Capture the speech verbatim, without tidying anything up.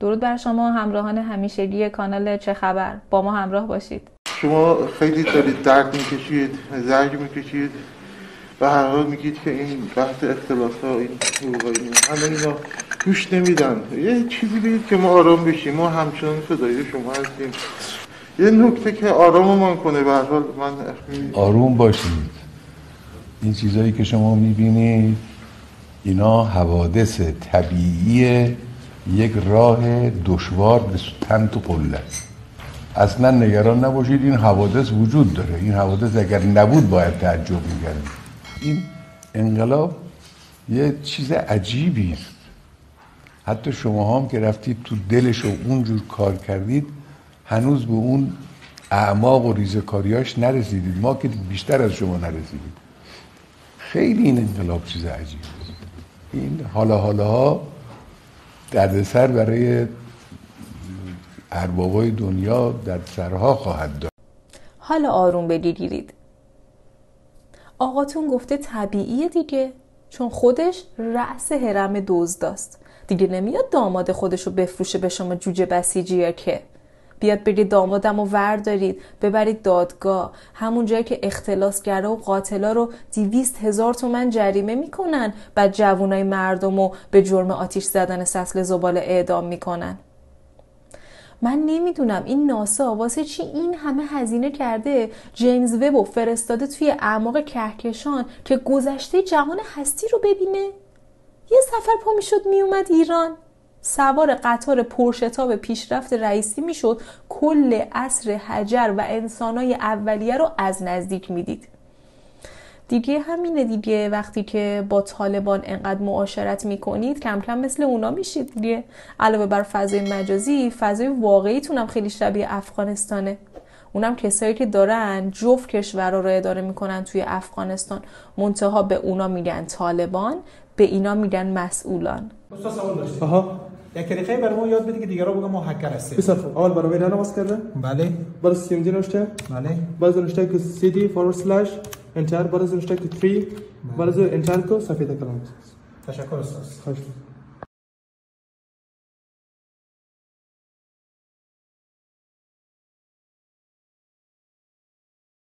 درود بر شما همراهان همیشگی کانال چه خبر. با ما همراه باشید. شما خیلی دارید درد میکشید، زرگ میکشید و هر حال میگید که این بحث اختلاس ها، این حقوقایی همه اینا گوش نمیدن. یه چیزی بگید که ما آرام بشیم. ما همچنان فدای شما هستیم. یه نکته که آراممان کنه. به هر حال من آروم باشید. این چیزایی که شما میبینید اینا حوادث طبیعی یک راه دشوار به تن و قله است. اصلا نگران نباشید، این حوادث وجود داره. این حوادث اگر نبود باید تعجب می‌کردیم. این انقلاب یه چیز عجیبی است. حتی شما هم که رفتید تو دلش و اونجور کار کردید هنوز به اون اعماق و ریزکاریاش نرسیدید. ما که بیشتر از شما نرسیدید. خیلی این انقلاب چیز عجیبی است. این حالا حالا ها دردسر برای اربابای دنیا در سرها خواهد داشت. حالا آروم بگیرید. آقاتون گفته طبیعیه دیگه، چون خودش رأس هرم دزداست. دیگه نمیاد داماد خودشو بفروشه به شما جوجه بسیجی‌ها که بیاد بگید دامادم رو وردارید ببرید دادگاه، همون جایی که اختلاسگرا و قاتلا رو دویست هزار تومن جریمه میکنن، بعد جوانای مردم رو به جرم آتیش زدن سطل زباله اعدام میکنن. من نمیدونم این ناسا واسه چی این همه هزینه کرده جیمز وب رو فرستاده توی اعماق کهکشان که گذشته جهان هستی رو ببینه. یه سفر پا میشد میومد ایران، سوار قطار پرشتاب پیشرفت رئیسی میشد، کل عصر حجر و انسانای اولیه رو از نزدیک میدید. دیگه همینه دیگه. وقتی که با طالبان انقدر معاشرت میکنید کم کم مثل اونا میشید دیگه. علاوه بر فضای مجازی، فضای واقعیتون هم خیلی شبیه افغانستانه. اونم کسایی که دارن جفت کشورها رو اداره میکنن توی افغانستان، منتها به اونا میگن طالبان، به اینا میگن مسئولان. استاد سوال داشتم. آها. یک طریقه برای ما یاد بده که دیگران بگن ما هکر هستیم. بسیار خوب. اول برای ویران نواز کرده؟ بله. بالا سیمدی نوشته؟ بله. باز نوشته که cd forward slash enter، باز نوشته که three، باز enter کو صفحه کلام. تشکر استاد. خوش.